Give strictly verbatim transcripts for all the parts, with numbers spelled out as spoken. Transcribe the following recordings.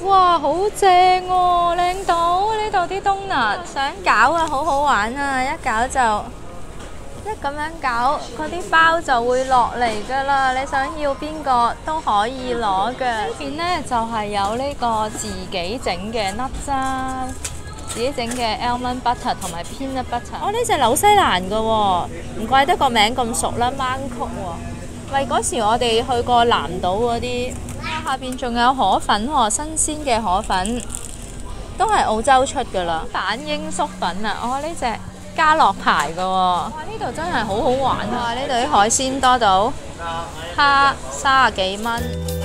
哇，好正喎，靚到呢度啲冬甩，想搞啊，好好玩啊！一搞就一咁樣搞，嗰啲包就會落嚟噶啦。你想要邊個都可以攞嘅。呢邊呢就係有呢個自己整嘅 nuts 啊，自己整嘅 almond butter 同埋 peanut butter。哦，呢隻紐西蘭嘅喎，唔怪得個名咁熟啦，芒曲喎。喂，嗰時我哋去過南島嗰啲。下邊仲有河粉喎，新鮮嘅河粉，都係澳洲出噶啦。蛋鷹粟粉啊，哦呢隻家樂牌嘅喎。哇，呢度真係好好玩啊！呢度啲海鮮多到蝦三十幾蚊。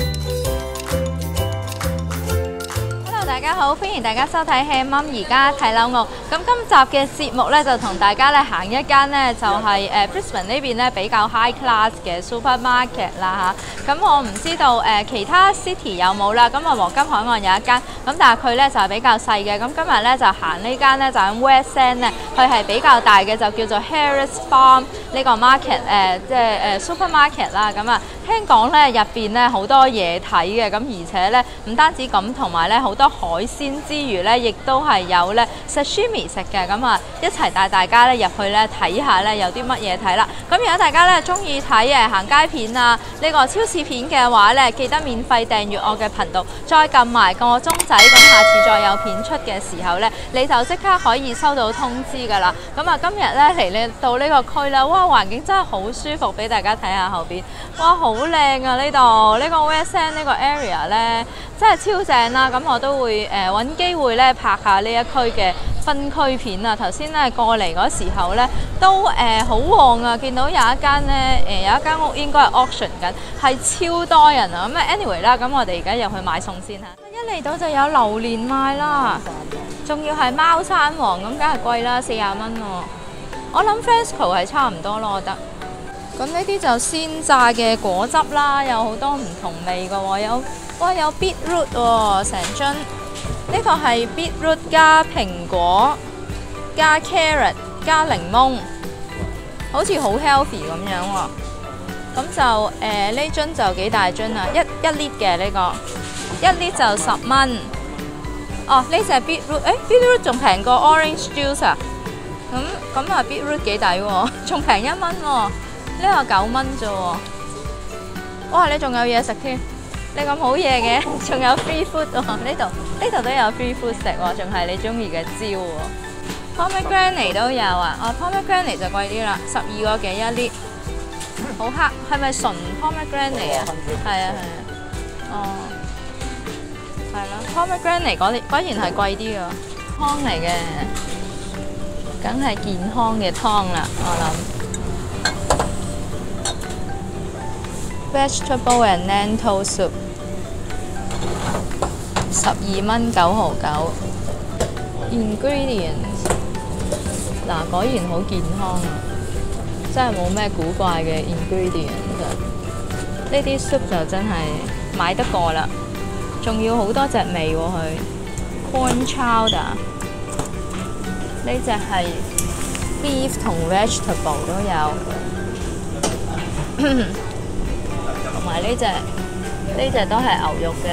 大家好，歡迎大家收睇《Hea Mum 而家睇樓屋》。咁今集嘅節目咧，就同大家咧行一間咧，就係誒 Brisbane 呢邊咧比較 high class 嘅 supermarket 啦嚇。咁我唔知道誒、呃、其他 city 有冇啦。咁啊黃金海岸有一間，咁但係佢咧就係比較細嘅。咁今日咧就行呢間咧就喺 West End 咧，佢係比較大嘅，就叫做 Harris Farm 呢個 market 誒、呃，即係誒 supermarket 啦。咁啊聽講咧入邊咧好多嘢睇嘅，咁而且咧唔單止咁，同埋咧好多海鮮之餘咧，亦都係有咧 sashimi 食嘅，咁啊一齊帶大家咧入去咧睇下咧有啲乜嘢睇啦。咁如果大家咧中意睇誒行街片啊，呢個超市片嘅話咧，記得免費訂閱我嘅頻道，再撳埋個鐘仔，咁下次再有片出嘅時候咧，你就即刻可以收到通知㗎啦。咁啊今日咧嚟呢到呢個區啦，哇環境真係好舒服，俾大家睇下後邊，哇好靚啊呢度，呢個 West End 呢個 area 咧真係超正啦。咁我都會誒揾機會咧拍下呢一區嘅分區片啊！頭先咧過嚟嗰時候咧都誒好、呃、旺啊，見到有一間咧誒有一間屋應該係 auction 緊，係超多人啊！咁啊 anyway 啦，咁我哋而家入去買餸先嚇。一嚟到就有榴蓮賣啦，仲要係貓山王咁，梗係貴啦，四十蚊喎。我諗 Fresco 係差唔多咯，我覺得。咁呢啲就鮮榨嘅果汁啦，有好多唔同味嘅喎，有哇有 beetroot 喎，成樽。呢個係 beetroot 加蘋果加 carrot 加檸檬，好似好 healthy 咁樣喎。咁就誒呢樽就幾大樽啊，一一 lit 嘅呢個，一 lit 就十蚊。哦，呢隻 beetroot， 誒 beetroot 仲平過 orange juice 啊。咁咁啊 beetroot 幾抵喎，仲平一蚊喎。呢個九蚊啫喎。哇！你仲有嘢食添？你咁好嘢嘅，仲有 free food 喎，呢度呢度都有 free food 食喎，仲係你中意嘅蕉喎。Pomegranate 都有啊，哦 Pomegranate 就貴啲啦，十二個幾一 lit， 好黑，係咪純 Pomegranate 啊？係啊係啊，哦，係啦 Pomegranate 果果然係貴啲㗎，湯嚟嘅，梗係健康嘅湯啦，我諗。Vegetable and lentil soup， 十二蚊九毫九。Ingredients， 嗱果然好健康啊，真係冇咩古怪嘅 ingredients。呢啲 soup 就真係買得過啦，仲要好多隻味喎佢。Corn chowder， 呢隻係 beef 同 vegetable 都有。同埋呢隻呢隻都係牛肉嘅，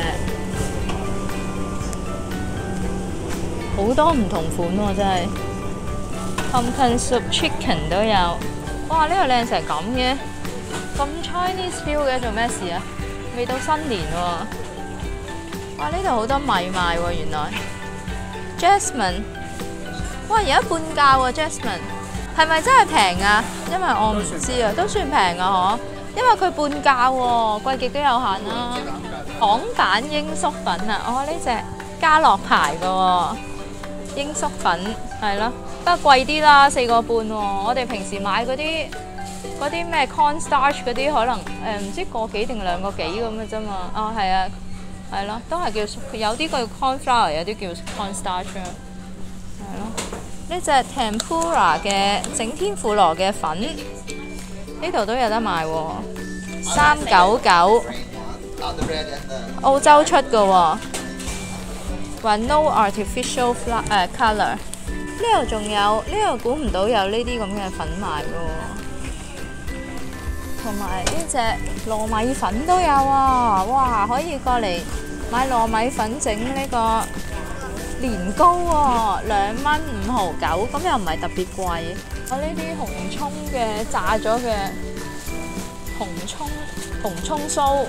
好多唔同款喎、啊、真係。Pumpkin soup chicken 都有，哇！呢、這個靚成咁嘅，咁 Chinese feel 嘅，做咩事啊？未到新年喎、啊，哇！呢度好多米賣喎、啊，原來。Jasmine， 哇！而家半價喎 Jasmine， 係咪真係平啊？因為我唔知啊，都算平啊嗬。因為佢半價喎，貴極都有限啦。港蛋鷹粟粉啊，哦呢隻家樂牌嘅喎，鷹粟粉係咯，不過貴啲啦，四個半喎。我哋平時買嗰啲嗰啲咩 cornstarch 嗰啲，可能誒唔、呃、知個幾定兩個幾咁嘅啫嘛。哦係啊，係咯，都係叫有啲叫 cornflour， 有啲叫 cornstarch 啊。係咯，呢隻 tempura 嘅整天婦羅嘅粉。呢度都有得賣喎，三九九，澳洲出嘅喎，話 no artificial flower 誒 colour。呢度仲有，呢度估唔到有呢啲咁嘅粉賣嘅喎，同埋呢隻糯米粉都有啊！哇，可以過嚟買糯米粉整呢個年糕喎，兩蚊五毫九，咁又唔係特別貴。我呢啲紅葱嘅炸咗嘅紅葱紅葱酥，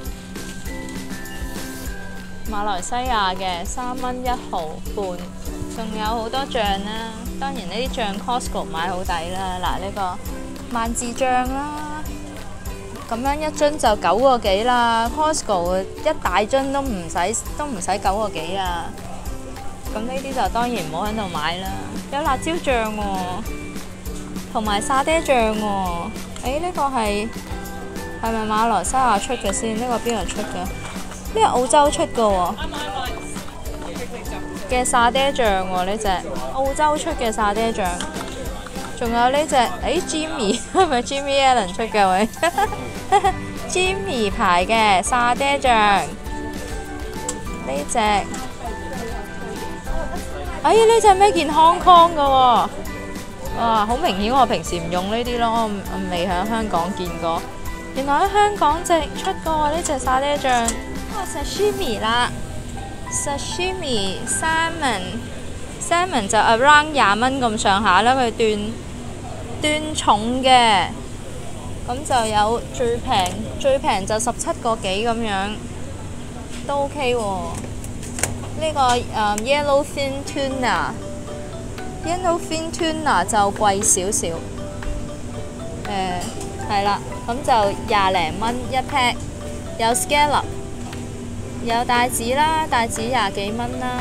馬來西亞嘅三蚊一毫半，仲有好多醬啦。當然呢啲醬 Costco 買好抵啦。嗱，呢個萬字醬啦，咁樣一樽就九個幾啦。Costco 一大樽都唔使都唔使九個幾啊。咁呢啲就當然唔好喺度買啦。有辣椒醬喎、哦，同埋沙爹醬喎、哦。誒，呢個係係咪馬來西亞出嘅先？呢個邊度出嘅？呢個澳洲出嘅喎。嘅沙爹醬喎，呢隻澳洲出嘅沙爹醬。仲有呢隻誒 Jimmy 係咪 Jimmy Allen 出嘅喂？Jimmy 牌嘅沙爹醬。呢隻。哎呀！呢隻咩健康康嘅喎，哇！好明顯我平時唔用呢啲咯，我我未喺香港見過。原來喺香港隻出過喎呢隻沙爹醬。啊 sashimi 啦 ，sashimi salmon salmon 就 around 廿蚊咁上下啦，佢斷斷重嘅，咁就有最平最平就十七個幾咁樣，都 OK 喎。呢、這個誒、um, yellowfin tuna，yellowfin tuna 就貴少少，誒係啦，咁就廿零蚊一 pack， 有 scallop， 有帶子啦，帶子廿幾蚊啦，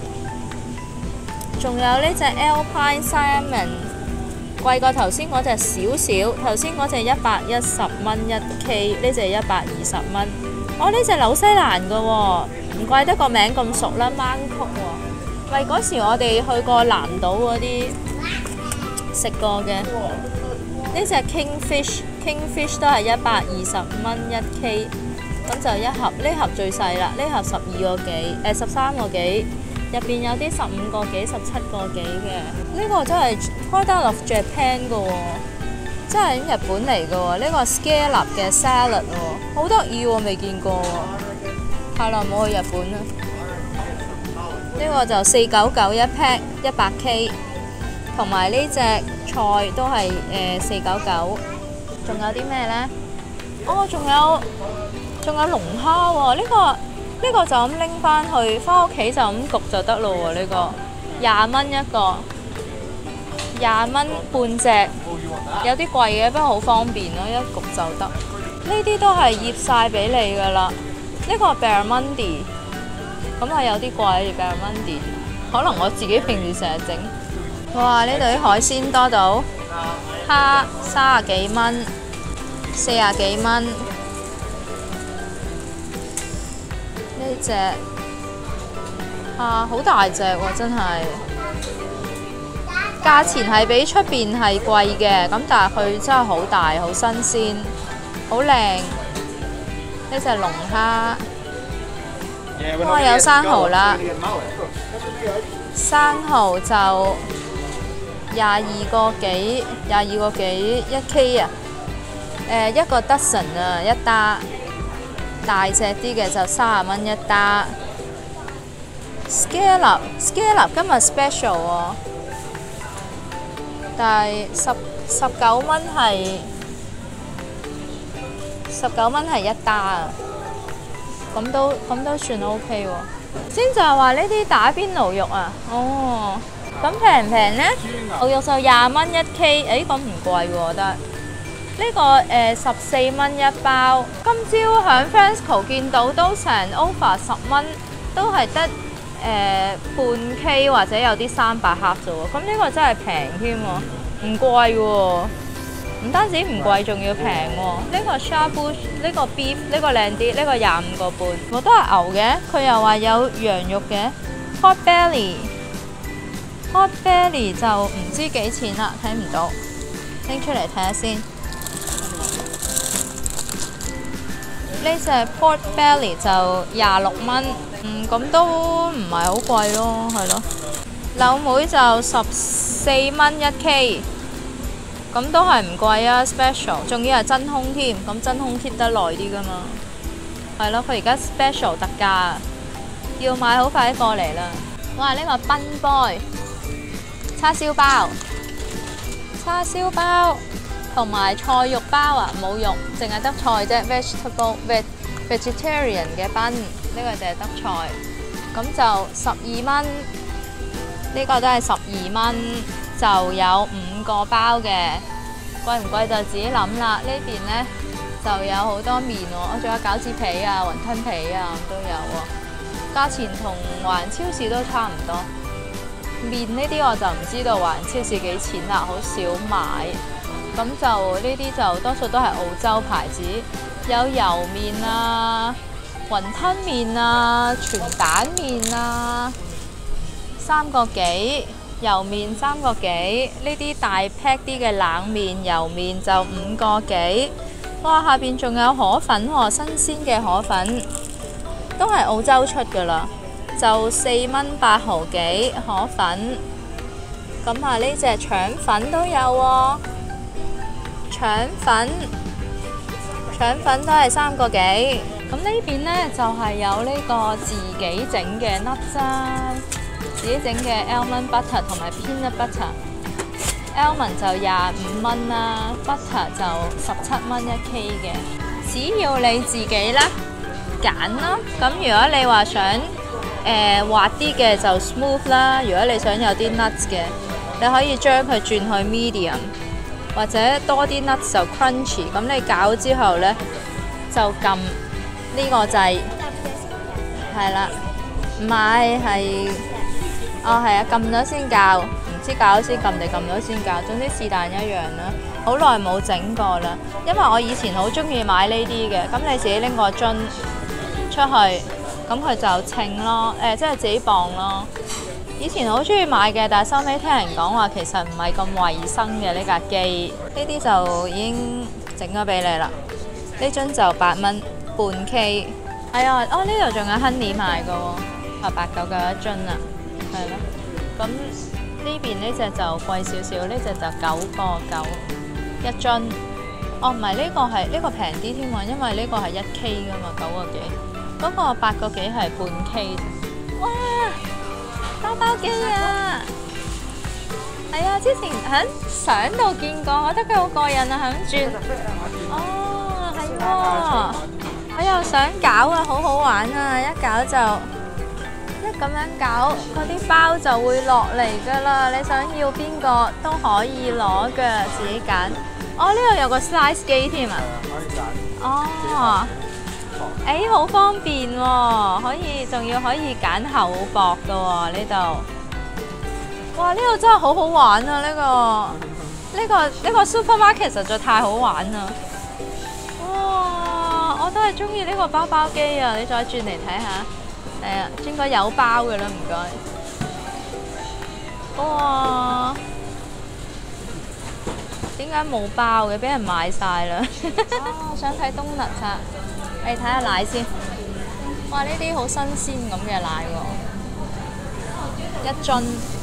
仲有呢隻 Alpine salmon， 貴過頭先嗰隻少少，頭先嗰隻一百一十蚊一 K， 呢隻一百二十蚊，哦呢隻紐西蘭嘅喎。唔怪得個名咁熟啦，芒曲喎。喂，嗰時我哋去過南島嗰啲食過嘅。呢隻 Kingfish，Kingfish 都係一百二十蚊一 K， 咁就一盒，呢盒最細啦，呢盒十二個幾，誒十三個幾，入邊有啲十五個幾、十七個幾嘅。呢個真係 product of Japan 嘅喎，真係日本嚟嘅喎。呢個 scallop 嘅 salad 喎，好得意喎，未見過喎。太耐冇去日本啦！呢、這個就四九九一 pack 一百 K， 同埋呢隻菜都係誒四九九。仲有啲咩呢？哦，仲有仲有龍蝦喎、哦！呢、這個呢、這個就咁拎翻去，翻屋企就咁焗就得咯喎！呢、這個廿蚊一個，廿蚊半隻，有啲貴嘅，不過好方便咯，一焗就得。呢啲都係醃晒俾你噶啦。呢個 barramundi， 咁係有啲貴 barramundi， 可能我自己平時成日整。哇！呢度啲海鮮多到，蝦三十幾蚊，四十幾蚊。呢隻啊好大隻喎，真係。價錢係比出邊係貴嘅，咁但係佢真係好大，好新鮮，好靚。呢隻龍蝦，哇有生蠔啦，生蠔就廿二個幾，廿二個幾一 K 啊，誒一個 dozen 啊一打，大隻啲嘅就三十蚊一打。Scallop Scallop 今日 special 喎，但係十十九蚊係。十九蚊係一打啊，咁都咁都算 OK 喎。先就係話呢啲打邊爐肉啊，哦，咁平唔平呢？牛肉就廿蚊一 K， 誒咁唔貴喎，我覺得。呢、這個誒十四蚊一包，今朝喺 Fansco 見到都成 over 十蚊，都係得誒半 K 或者有啲三百克啫喎，咁呢個真係平添喎，唔貴喎。唔單止唔貴，仲要平喎！呢個 shabu 呢個 beef 呢個靚啲，呢個廿五個半，我都係牛嘅。佢又話有羊肉嘅 hot belly，hot belly 就唔知幾錢啦，睇唔到，拎出嚟睇下先。呢隻 pork belly 就廿六蚊，嗯咁都唔係好貴咯，係咯。柳妹就十四蚊一 K。咁都係唔貴啊 ，special， 仲要係真空添，咁真空 keep 得耐啲噶嘛。 係咯，佢而家 special 特價啊，要買好快過嚟啦！哇，呢、這個賓 boy 叉燒包、叉燒包同埋菜肉包啊，冇肉，淨係得菜啫 ，vegetable veg vegetarian 嘅賓，呢、這個淨係得菜，咁就十二蚊，呢個都係十二蚊，就有五個包嘅，貴唔貴就自己諗啦。呢邊呢，就有好多麵喎，我仲有餃子皮啊、雲吞皮啊都有喎，價錢同華人超市都差唔多。麵呢啲我就唔知道華人超市幾錢啦，好少買。咁就呢啲就多數都係澳洲牌子，有油麵啊、雲吞麵啊、全蛋麵啊，三個幾。油麵三個幾，呢啲大 pack 啲嘅冷麵、油麵就五個幾。哇，下邊仲有河粉喎，新鮮嘅河粉，都係澳洲出噶啦，就四蚊八毫幾河粉。咁啊，呢隻腸粉都有喎，腸粉，腸粉都係三個幾。咁呢邊呢，就係有呢個自己整嘅 nuts 啊。自己整嘅 almond butter 同埋 peanut butter，almond 就廿五蚊啦 ，butter 就十七蚊一 K 嘅。只要你自己咧揀啦，咁如果你話想誒、呃、滑啲嘅就 smooth 啦，如果你想有啲 nuts 嘅，你可以將佢轉去 medium， 或者多啲 nuts 就 crunchy。咁你攪之後咧就撳呢個掣，係啦，唔係係。哦，係啊，撳咗先教，唔知教咗先撳定撳咗先教，總之是但一樣啦。好耐冇整過啦，因為我以前好中意買呢啲嘅，咁你自己拎個樽出去，咁佢就稱咯，誒、呃，即係自己磅咯。以前好中意買嘅，但係收尾聽人講話其實唔係咁衞生嘅呢架機，呢啲就已經整咗俾你啦。呢樽就八蚊半 K， 係啊，哦呢度仲有 honey 賣嘅喎，啊八九九一樽啊。係咯，咁呢邊呢隻就貴少少，呢隻就九個九一樽。哦，唔係呢個係呢、呢個平啲添喎，因為呢個係一 K 噶嘛，九個幾。嗰、嗰個八個幾係半 K。哇！包包機啊！係啊，之前喺相度見過，我覺得佢好過癮啊，響轉。哦，係喎，我又想搞啊，好好玩啊，一搞就〜咁樣搞，嗰啲包就會落嚟噶啦。你想要邊個都可以攞嘅，自己揀。哦，呢度有個 slice 機添啊。可以揀。哦。誒，好方便喎，可以，仲要可以揀厚薄嘅喎呢度。哇，呢度真係好好玩啊！呢個呢個呢個 supermarket 實在太好玩啦。哇，我都係中意呢個包包機啊！你再轉嚟睇下。係啊，應該有包嘅啦，唔該。哇！點解冇包嘅？俾人買晒啦。哦，我想睇冬甩啊！你睇下奶先。哇！呢啲好新鮮咁嘅奶喎，一樽。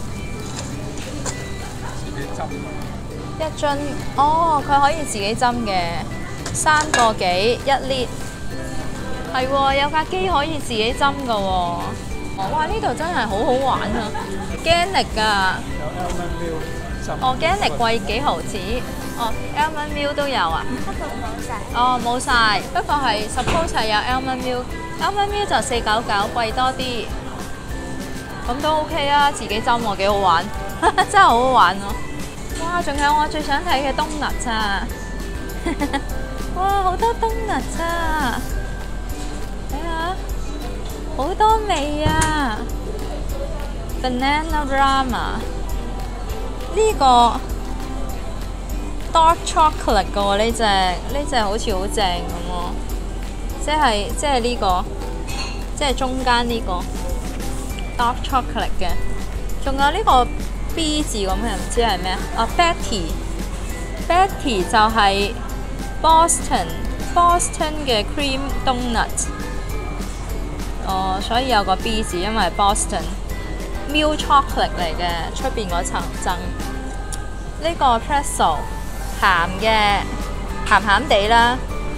自己斟。一樽，哦，佢可以自己斟嘅，三個幾一 lit。係喎，有架機可以自己斟噶喎。哇！呢度真係好好玩啊 ，organic 㗎。有 almond milk。organic 貴幾毫子？哦 ，almond milk 都有啊。不過冇晒。哦，冇晒，不過係 suppose 係有 almond milk。almond milk 就四九九，貴多啲。咁都 OK 啊，自己斟喎，幾好玩，真係好好玩咯。哇！仲有我最想睇嘅冬甩啊！哇，好多冬甩啊！睇下，好多味啊 ！Banana Rama 呢個 dark chocolate 嘅喎，呢隻呢隻好似好正咁喎，即係即係呢個，即係中間呢個 dark chocolate 嘅，仲有呢個 B 字咁嘅，唔知係咩啊 ？Betty Betty 就係 Boston Boston 嘅 cream donut。哦，所以有個 B 字，因為 Boston milk chocolate 嚟嘅，出邊嗰層增。呢個 pretzel 鹹嘅，鹹鹹地啦。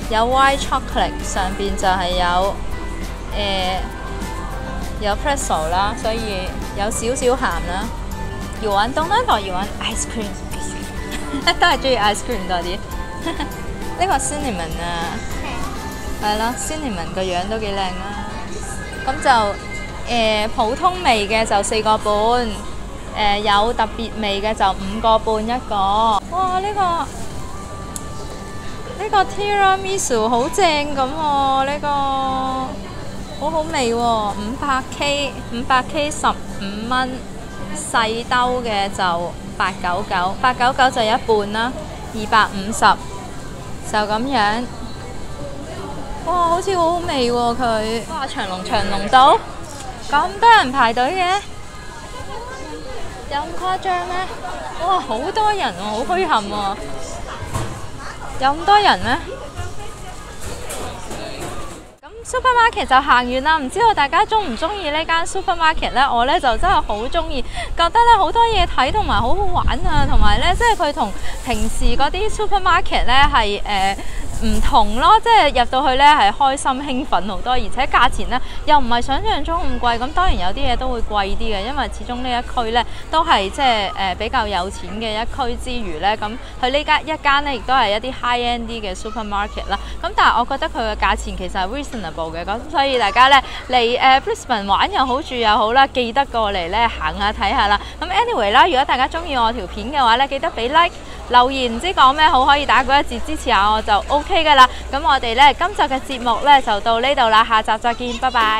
有 white chocolate， 上邊就係有誒、呃、有 pretzel 啦，所以有少少鹹啦。要玩 donut 或要玩 ice cream， 都係中意 ice cream 多啲。呢個 cinnamon 啊，係咯 cinnamon 個樣都幾靚啦。咁就誒、呃、普通味嘅就四個半，誒、呃、有特別味嘅就五個半一個。哇！呢、這個〜呢個 tiramisu 好正咁喎，呢個好好味喎，五百 K 五百 K 十五蚊，細兜嘅就八九九，八九九就一半啦，二百五十就咁樣。哇，好似好好味喎佢，哇長龍長龍到，咁多人排隊嘅，有咁誇張咩？哇，好多人喎，好墟冚喎。有咁多人咩？咁 supermarket 就行完啦，唔知道大家中唔中意呢間 supermarket 呢？我呢就真係好中意，覺得呢好多嘢睇同埋好好玩啊，同埋呢即係佢同平時嗰啲 supermarket 呢係誒唔同咯，即係入到去呢係開心興奮好多，而且價錢呢又唔係想象中咁貴。咁當然有啲嘢都會貴啲嘅，因為始終呢一區呢都係即係誒比較有錢嘅一區之餘呢，咁佢呢間一間呢亦都係一啲 high end 啲嘅 supermarket 啦。咁但係我覺得佢嘅價錢其實係 reasonable 嘅，咁所以大家呢嚟誒 Brisbane 玩又好住又好啦，記得過嚟呢行下睇下啦。咁 anyway 啦，如果大家中意我條片嘅話呢，記得俾 like。留言唔知講咩好，可以打嗰一字支持下我就 OK 噶啦。咁我哋呢今集嘅節目呢就到呢度啦，下集再見，拜拜。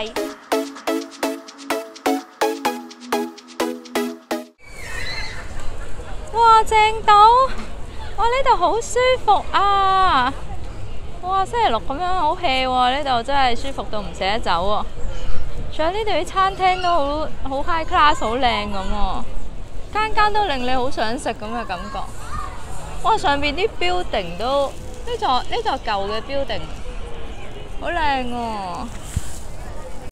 哇，正到！哇，呢度好舒服啊！哇，星期六咁樣好 hea 喎，呢度真係舒服到唔捨得走喎。仲有呢度啲餐廳都好好 high class， 好靚咁喎，間間都令你好想食咁嘅感覺。哇！上邊啲 building 都呢座呢座舊嘅 building 好靚喎。